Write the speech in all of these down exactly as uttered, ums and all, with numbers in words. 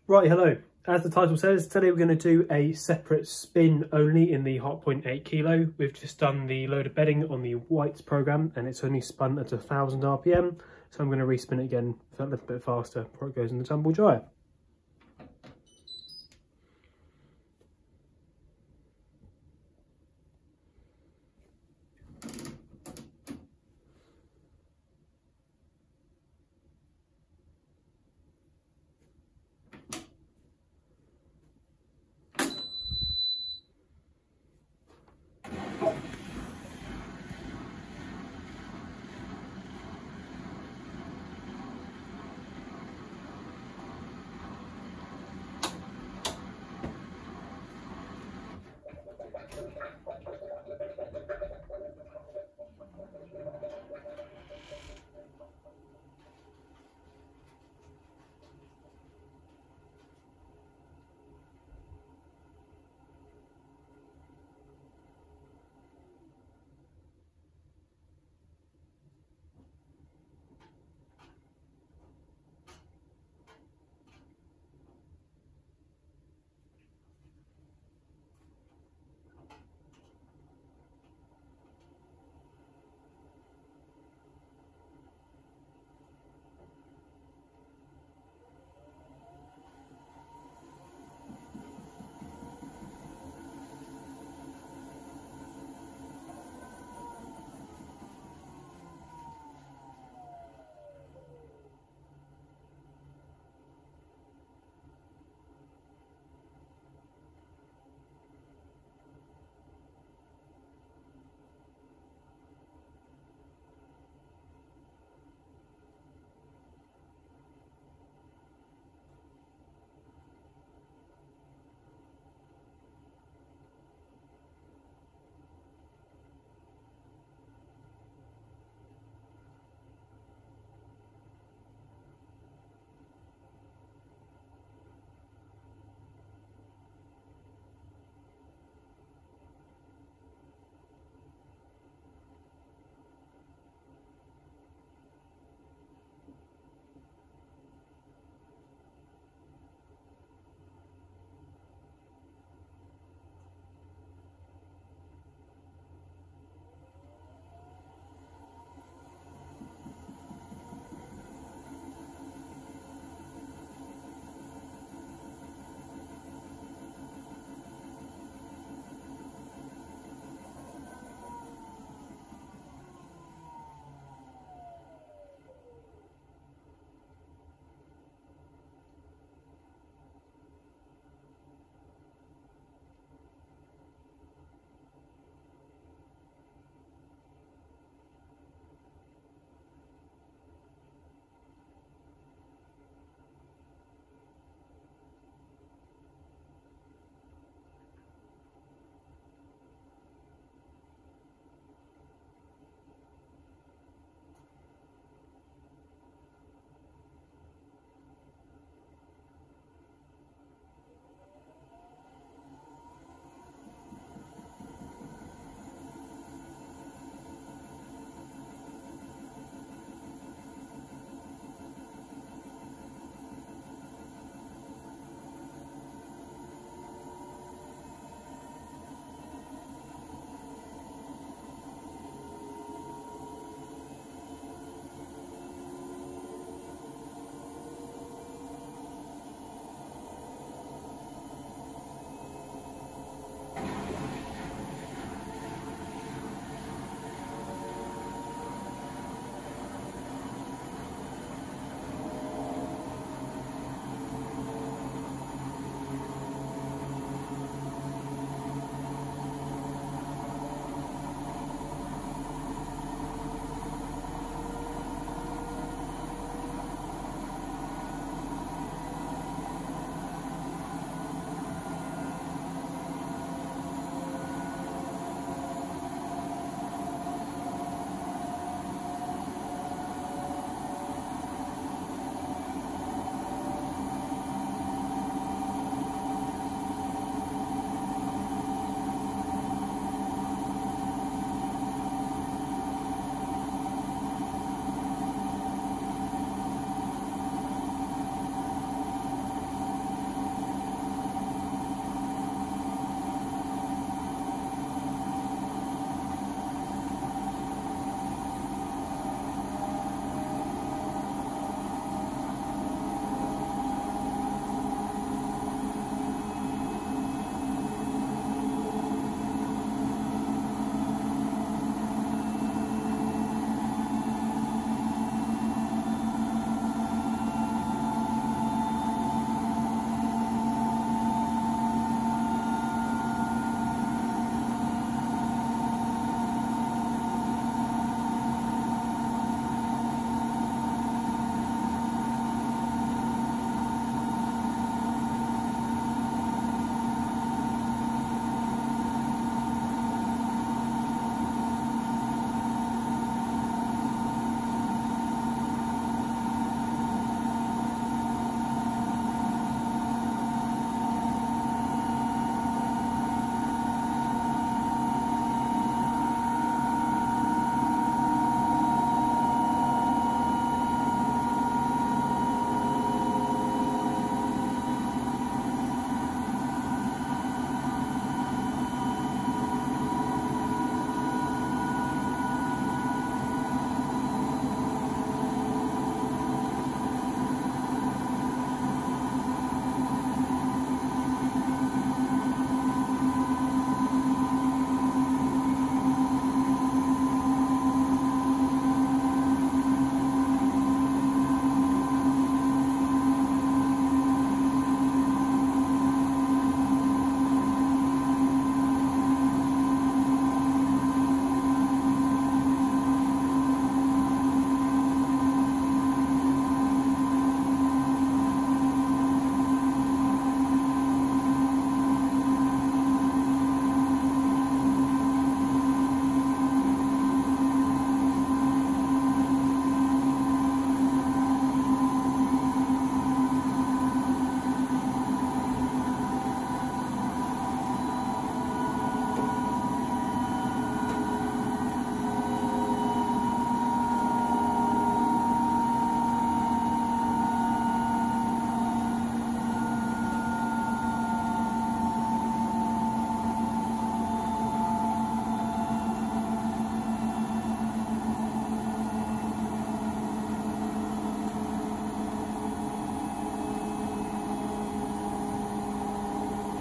Right, hello. As the title says, today we're going to do a separate spin only in the Hotpoint eight kilo. We've just done the load of bedding on the whites program and it's only spun at one thousand R P M. So I'm going to respin it again a little bit faster before it goes in the tumble dryer.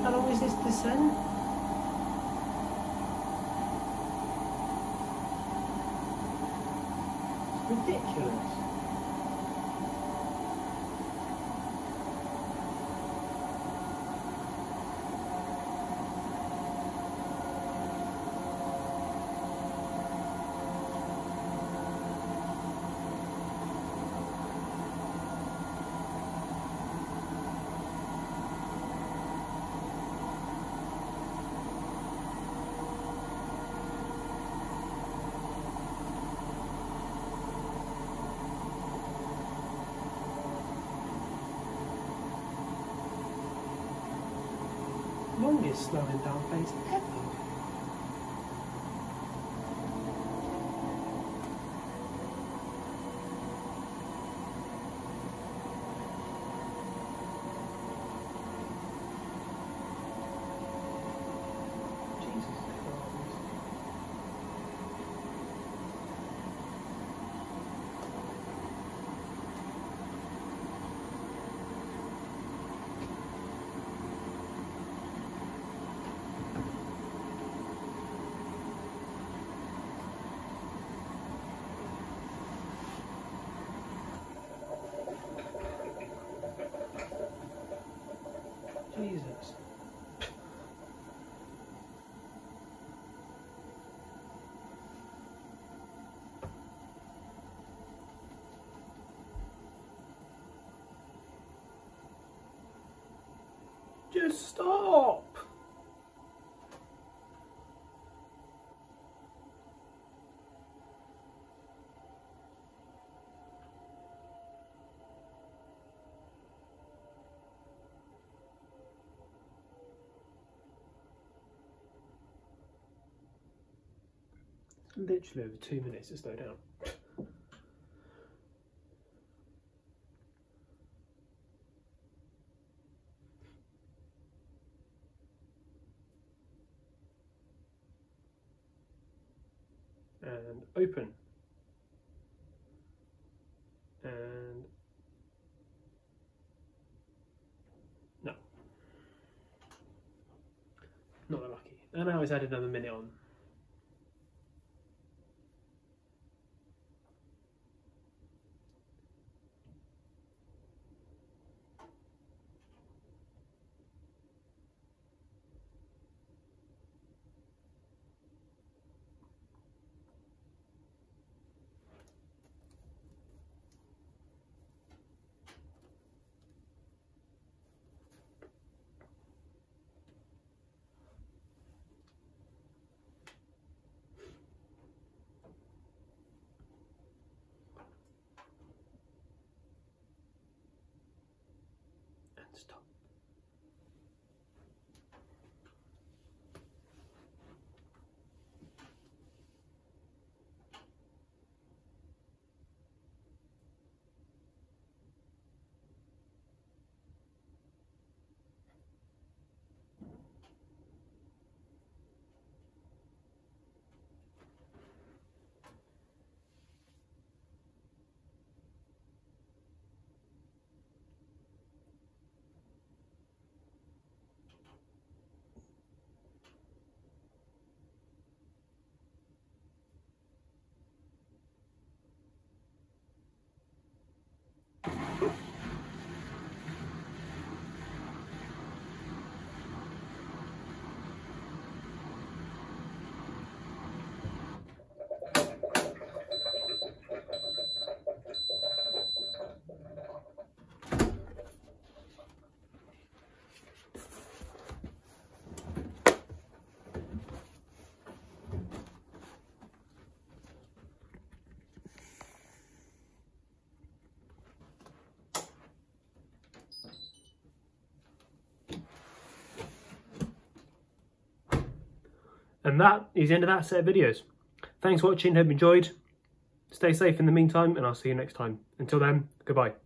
How long is this descent? Ridiculous. Longest slowing down phase ever. Jesus Christ. Jesus. Just stop. Literally over two minutes to slow down. And open. And no. Not that lucky. And now it's added another minute on. Stop. And that is the end of that set of videos. Thanks for watching, hope you enjoyed. Stay safe in the meantime, and I'll see you next time. Until then, goodbye.